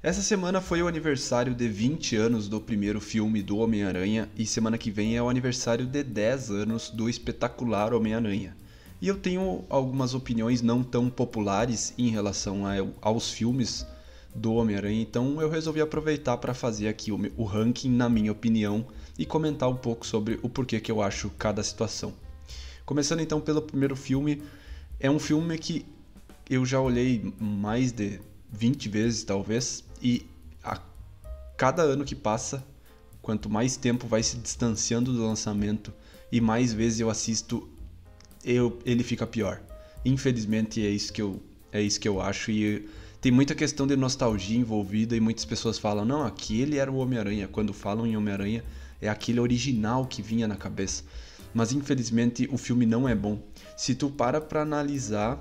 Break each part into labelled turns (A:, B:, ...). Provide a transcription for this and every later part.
A: Essa semana foi o aniversário de 20 anos do primeiro filme do Homem-Aranha e semana que vem é o aniversário de 10 anos do espetacular Homem-Aranha. E eu tenho algumas opiniões não tão populares em relação aos filmes do Homem-Aranha, então eu resolvi aproveitar para fazer aqui o ranking na minha opinião e comentar um pouco sobre o porquê que eu acho cada situação. Começando então pelo primeiro filme, é um filme que eu já olhei mais de 20 vezes talvez, e a cada ano que passa, quanto mais tempo vai se distanciando do lançamento e mais vezes eu assisto, ele fica pior. Infelizmente é isso que eu acho, e tem muita questão de nostalgia envolvida e muitas pessoas falam, não, aquele era o Homem-Aranha. Quando falam em Homem-Aranha, é aquele original que vinha na cabeça. Mas infelizmente o filme não é bom. Se tu para pra analisar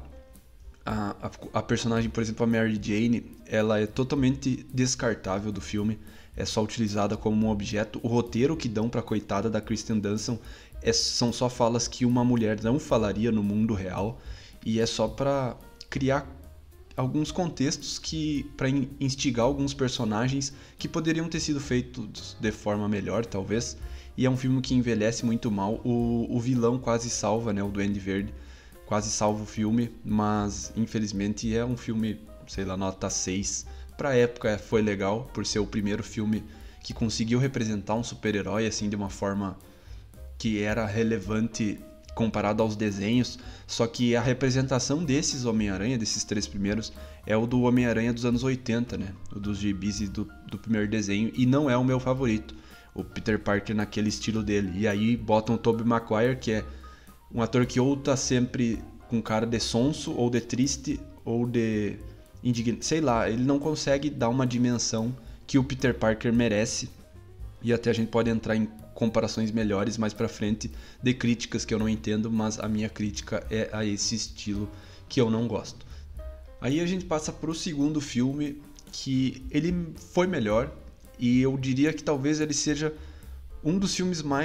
A: a personagem, por exemplo, a Mary Jane, ela é totalmente descartável do filme, é só utilizada como um objeto. O roteiro que dão pra coitada da Kristen Dunst são só falas que uma mulher não falaria no mundo real, e é só pra criar alguns contextos para instigar alguns personagens que poderiam ter sido feitos de forma melhor, talvez. E é um filme que envelhece muito mal. O vilão quase salva, né, o Duende Verde quase salva o filme, mas infelizmente é um filme, sei lá, nota 6. Pra época foi legal, por ser o primeiro filme que conseguiu representar um super-herói assim de uma forma que era relevante comparado aos desenhos, só que a representação desses Homem-Aranha, desses três primeiros, é o do Homem-Aranha dos anos 80, né? O dos gibis e do primeiro desenho, e não é o meu favorito, o Peter Parker naquele estilo dele. E aí botam o Tobey Maguire, que é um ator que ou tá sempre com cara de sonso, ou de triste, ou de indignado, sei lá, ele não consegue dar uma dimensão que o Peter Parker merece, e até a gente pode entrar em comparações melhores mais pra frente de críticas que eu não entendo, mas a minha crítica é a esse estilo que eu não gosto. Aí a gente passa pro segundo filme, que ele foi melhor, e eu diria que talvez ele seja um dos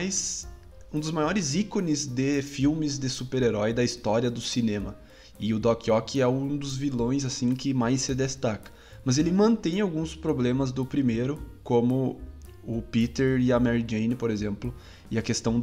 A: maiores ícones de filmes de super-herói da história do cinema. E o Doc Ock é um dos vilões assim que mais se destaca. Mas ele mantém alguns problemas do primeiro, como o Peter e a Mary Jane, por exemplo, e a questão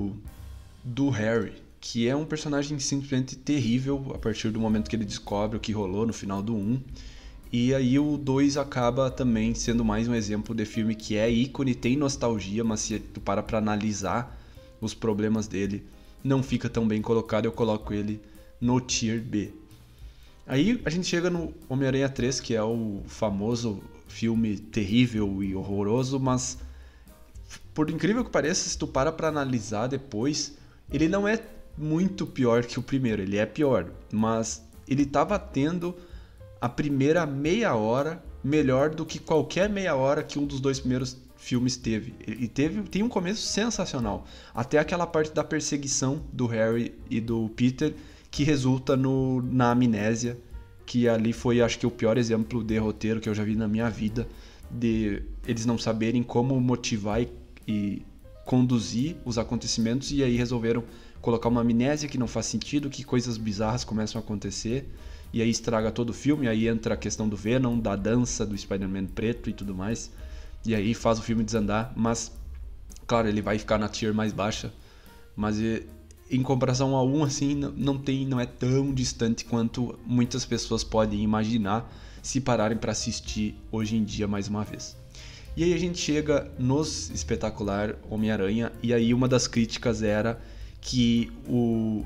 A: do Harry, que é um personagem simplesmente terrível a partir do momento que ele descobre o que rolou no final do 1. E aí o 2 acaba também sendo mais um exemplo de filme que é ícone, tem nostalgia, mas se tu para pra analisar os problemas dele, não fica tão bem colocado, eu coloco ele no Tier B. Aí a gente chega no Homem-Aranha 3, que é o famoso filme terrível e horroroso, mas por incrível que pareça, se tu para pra analisar depois, ele não é muito pior que o primeiro, ele é pior, mas ele tava tendo a primeira meia hora melhor do que qualquer meia hora que um dos dois primeiros filmes teve. E tem um começo sensacional, até aquela parte da perseguição do Harry e do Peter, que resulta na amnésia, que ali foi, acho que, o pior exemplo de roteiro que eu já vi na minha vida, de eles não saberem como motivar e conduzir os acontecimentos, e aí resolveram colocar uma amnésia que não faz sentido, que coisas bizarras começam a acontecer, e aí estraga todo o filme. Aí entra a questão do Venom, da dança do Spider-Man preto e tudo mais, e aí faz o filme desandar. Mas, claro, ele vai ficar na tier mais baixa, mas em comparação ao 1, assim, não é tão distante quanto muitas pessoas podem imaginar se pararem para assistir hoje em dia mais uma vez. E aí a gente chega nos espetacular Homem-Aranha, e aí uma das críticas era que o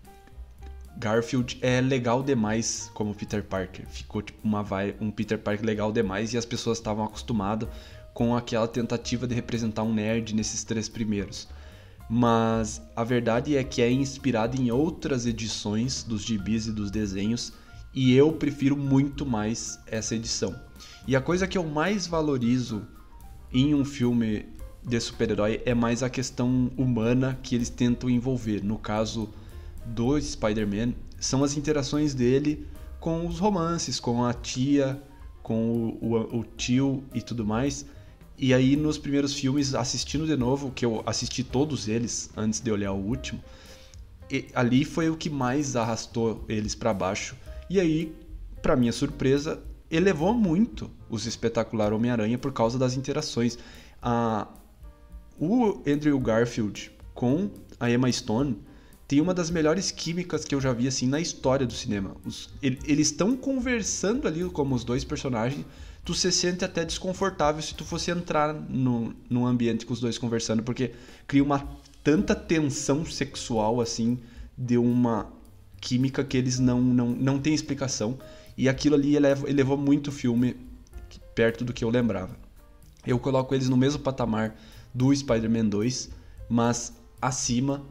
A: Garfield é legal demais como Peter Parker. Ficou tipo um Peter Parker legal demais, e as pessoas estavam acostumadas com aquela tentativa de representar um nerd nesses três primeiros. Mas a verdade é que é inspirado em outras edições dos gibis e dos desenhos, e eu prefiro muito mais essa edição. E a coisa que eu mais valorizo em um filme de super-herói é mais a questão humana que eles tentam envolver. No caso do Spider-Man, são as interações dele com os romances, com a tia, com o tio e tudo mais. E aí nos primeiros filmes, assistindo de novo, que eu assisti todos eles antes de olhar o último, ali foi o que mais arrastou eles pra baixo. E aí, pra minha surpresa, elevou muito os Espetacular Homem-Aranha por causa das interações. O Andrew Garfield com a Emma Stone tem uma das melhores químicas que eu já vi assim na história do cinema. Eles estão conversando ali como os dois personagens. Tu se sente até desconfortável se tu fosse entrar num ambiente com os dois conversando, porque cria uma tanta tensão sexual assim, de uma química que eles não têm explicação. E aquilo ali elevou muito o filme perto do que eu lembrava. Eu coloco eles no mesmo patamar do Spider-Man 2, mas acima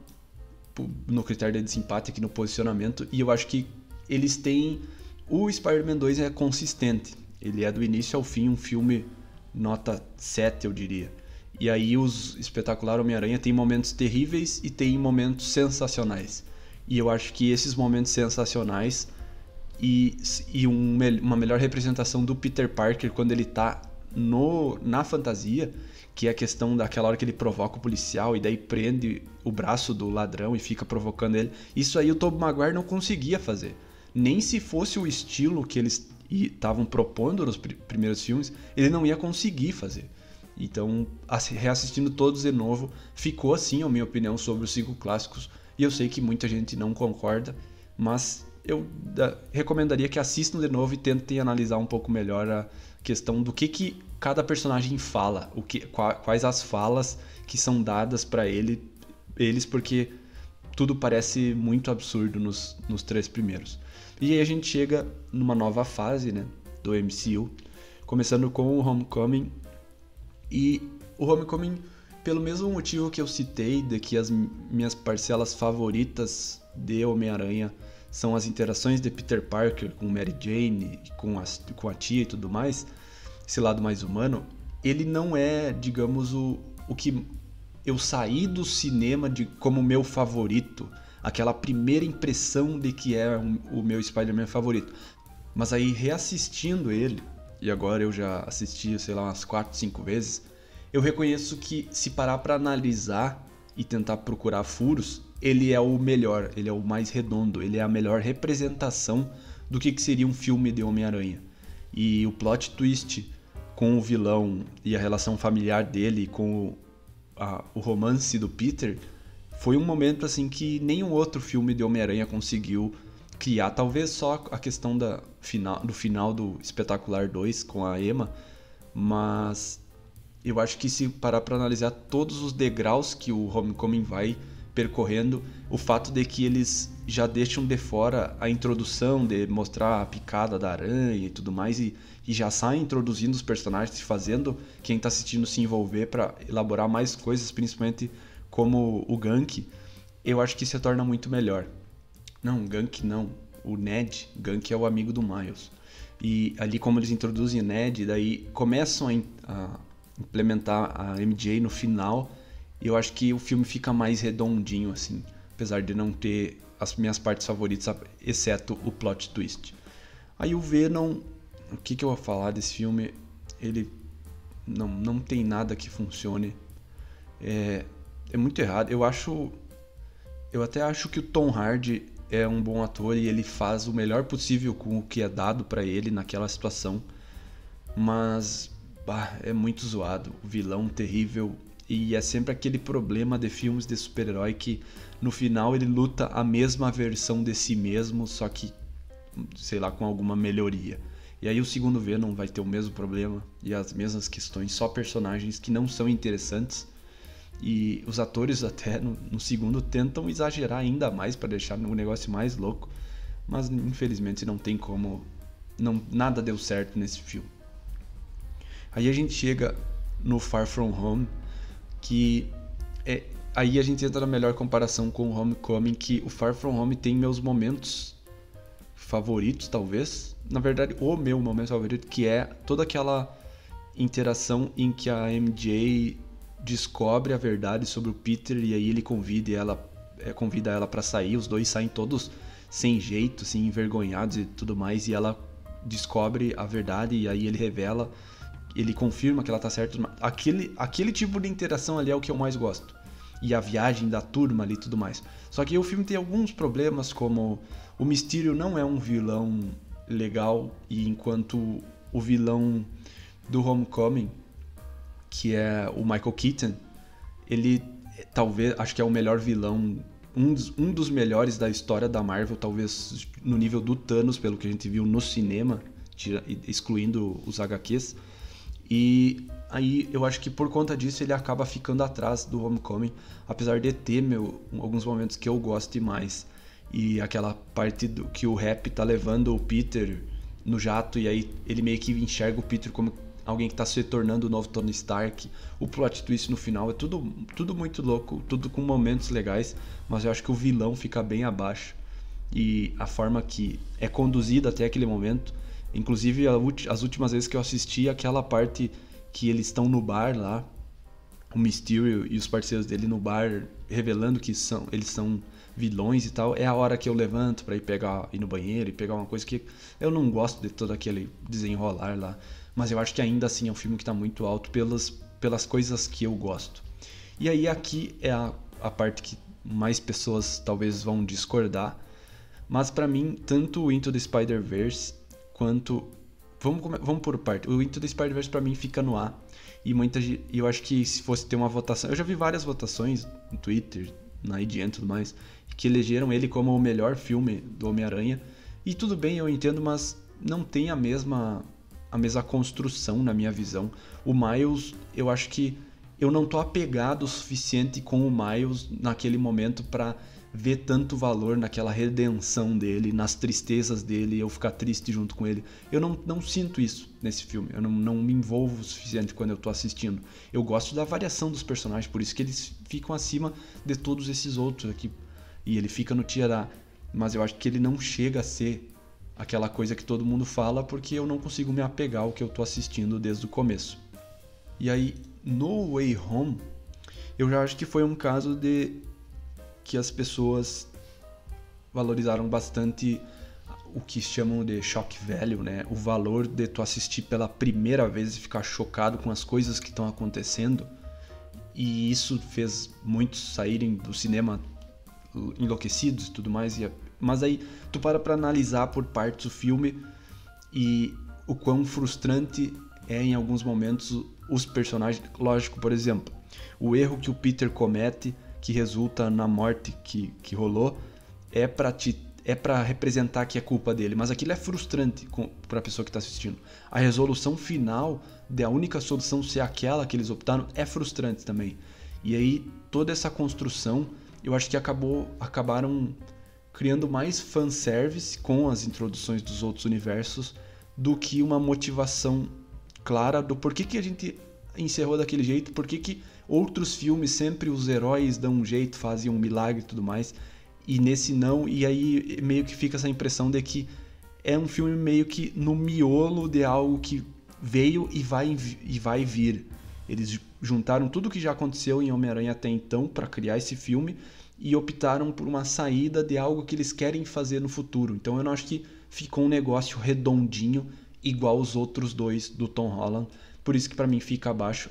A: no critério de desempate aqui no posicionamento, e eu acho que eles têm... O Spider-Man 2 é consistente, ele é do início ao fim um filme nota 7, eu diria. E aí os Espetacular Homem-Aranha tem momentos terríveis e tem momentos sensacionais. E eu acho que esses momentos sensacionais e uma melhor representação do Peter Parker quando ele tá na fantasia, que é a questão daquela hora que ele provoca o policial e daí prende o braço do ladrão e fica provocando ele. Isso aí o Tobey Maguire não conseguia fazer. Nem se fosse o estilo que eles estavam propondo nos primeiros filmes, ele não ia conseguir fazer. Então, reassistindo todos de novo, ficou assim a minha opinião sobre os 5 clássicos. E eu sei que muita gente não concorda, mas eu recomendaria que assistam de novo e tentem analisar um pouco melhor a questão do que cada personagem fala, quais as falas que são dadas para eles, porque tudo parece muito absurdo nos 3 primeiros. E aí a gente chega numa nova fase, né, do MCU, começando com o Homecoming. E o Homecoming, pelo mesmo motivo que eu citei, de que as minhas parcelas favoritas de Homem-Aranha são as interações de Peter Parker com Mary Jane, com a tia e tudo mais, esse lado mais humano, ele não é, digamos, o que eu saí do cinema como meu favorito, aquela primeira impressão de que é o meu Spider-Man favorito. Mas aí, reassistindo ele, e agora eu já assisti, sei lá, umas 4, 5 vezes, eu reconheço que se parar para analisar e tentar procurar furos, ele é o melhor, ele é o mais redondo, ele é a melhor representação do que seria um filme de Homem-Aranha. E o plot twist com o vilão e a relação familiar dele com o romance do Peter foi um momento assim que nenhum outro filme de Homem-Aranha conseguiu criar. Talvez só a questão do final do Espetacular 2 com a Emma, mas eu acho que se parar para analisar todos os degraus que o Homecoming vai percorrendo, o fato de que eles já deixam de fora a introdução, de mostrar a picada da aranha e tudo mais, e já saem introduzindo os personagens, fazendo quem está assistindo se envolver para elaborar mais coisas, principalmente como o Gank, eu acho que se torna muito melhor. Não, Gank não, o Ned. Gank é o amigo do Miles. E ali como eles introduzem o Ned, daí começam a implementar a MJ no final, eu acho que o filme fica mais redondinho, assim, apesar de não ter as minhas partes favoritas, exceto o plot twist. Aí o Venom, o que eu vou falar desse filme? Ele não tem nada que funcione. É muito errado. Eu até acho que o Tom Hardy é um bom ator e ele faz o melhor possível com o que é dado pra ele naquela situação. Mas é muito zoado. O vilão terrível. E é sempre aquele problema de filmes de super-herói que no final ele luta a mesma versão de si mesmo, só que, sei lá, com alguma melhoria. E aí o segundo Venom vai ter o mesmo problema e as mesmas questões, só personagens que não são interessantes. E os atores até no segundo tentam exagerar ainda mais para deixar o negócio mais louco, mas infelizmente não tem como, nada deu certo nesse filme. Aí a gente chega no Far From Home, que aí a gente entra na melhor comparação com o Homecoming, que o Far From Home tem meus momentos favoritos, talvez. Na verdade, o meu momento favorito, que é toda aquela interação em que a MJ descobre a verdade sobre o Peter e aí ele convida ela para sair. Os dois saem todos sem jeito, assim, envergonhados e tudo mais, e ela descobre a verdade e aí ele revela, ele confirma que ela tá certa. Aquele tipo de interação ali é o que eu mais gosto. E a viagem da turma ali e tudo mais. Só que o filme tem alguns problemas, como o Mysterio não é um vilão legal, e enquanto o vilão do Homecoming, que é o Michael Keaton, ele talvez, acho que é o melhor vilão, um dos melhores da história da Marvel, talvez no nível do Thanos, pelo que a gente viu no cinema, excluindo os HQs. E aí eu acho que por conta disso ele acaba ficando atrás do Homecoming, apesar de ter alguns momentos que eu goste mais. E aquela parte que o Happy tá levando o Peter no jato, e aí ele meio que enxerga o Peter como alguém que tá se tornando o novo Tony Stark. O plot twist no final é tudo muito louco, tudo com momentos legais, mas eu acho que o vilão fica bem abaixo. E a forma que é conduzida até aquele momento, inclusive as últimas vezes que eu assisti aquela parte que eles estão no bar lá, o Mysterio e os parceiros dele no bar revelando que eles são vilões e tal, é a hora que eu levanto pra ir no banheiro e pegar uma coisa que eu não gosto de todo aquele desenrolar lá, mas eu acho que ainda assim é um filme que tá muito alto pelas coisas que eu gosto. E aí aqui é a parte que mais pessoas talvez vão discordar, mas pra mim, tanto o Into the Spider-Verse quanto... Vamos por parte. O Into the Spider-Verse pra mim fica no A. E eu acho que se fosse ter uma votação... Eu já vi várias votações no Twitter, na IGN e tudo mais, que elegeram ele como o melhor filme do Homem-Aranha. E tudo bem, eu entendo, mas não tem a mesma construção na minha visão. O Miles, eu acho que eu não tô apegado o suficiente com o Miles naquele momento pra ver tanto valor naquela redenção dele, nas tristezas dele, eu ficar triste junto com ele. Eu não sinto isso nesse filme, eu não me envolvo o suficiente quando eu tô assistindo. Eu gosto da variação dos personagens, por isso que eles ficam acima de todos esses outros aqui. E ele fica no tier A, mas eu acho que ele não chega a ser aquela coisa que todo mundo fala, porque eu não consigo me apegar ao que eu tô assistindo desde o começo. E aí, No Way Home, eu já acho que foi um caso de que as pessoas valorizaram bastante o que chamam de shock value, né? O valor de tu assistir pela primeira vez e ficar chocado com as coisas que estão acontecendo. E isso fez muitos saírem do cinema enlouquecidos e tudo mais. Mas aí tu para analisar por partes o filme e o quão frustrante é em alguns momentos os personagens. Lógico, por exemplo, o erro que o Peter comete, que resulta na morte que rolou, é pra representar que é culpa dele, mas aquilo é frustrante pra pessoa que tá assistindo. A resolução final da única solução ser aquela que eles optaram é frustrante também. E aí toda essa construção, eu acho que acabaram criando mais fanservice com as introduções dos outros universos do que uma motivação clara do porquê que a gente encerrou daquele jeito, porquê que outros filmes sempre os heróis dão um jeito, fazem um milagre e tudo mais, e nesse não, e aí meio que fica essa impressão de que é um filme meio que no miolo de algo que veio e vai vir. Eles juntaram tudo que já aconteceu em Homem-Aranha até então para criar esse filme e optaram por uma saída de algo que eles querem fazer no futuro. Então eu não acho que ficou um negócio redondinho igual os outros dois do Tom Holland. Por isso que pra mim fica abaixo.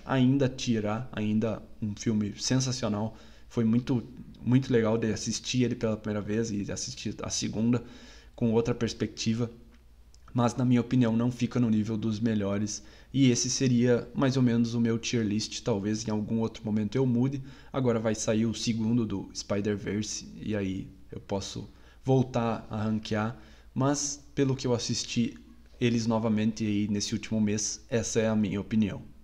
A: Ainda um filme sensacional. Foi muito, muito legal de assistir ele pela primeira vez e de assistir a segunda com outra perspectiva. Mas na minha opinião não fica no nível dos melhores. E esse seria mais ou menos o meu tier list. Talvez em algum outro momento eu mude. Agora vai sair o segundo do Spider-Verse e aí eu posso voltar a ranquear. Mas pelo que eu assisti eles novamente aí nesse último mês, essa é a minha opinião.